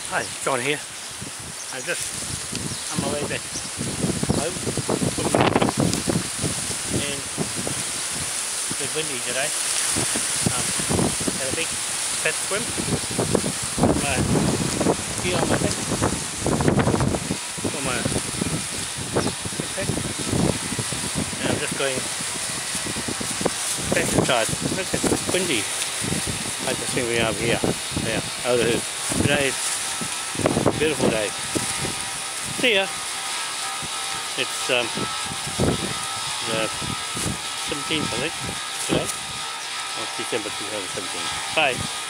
Hi, John here. I'm just on my way back home and it's windy today. Had a big fat swim. My ski on my back, on my backpack, and I'm just going back inside. Look, it's windy. I just think we are here. Yeah, over here. Today is a beautiful day. See ya. It's the 17th, I think, today, of December 2017. Bye.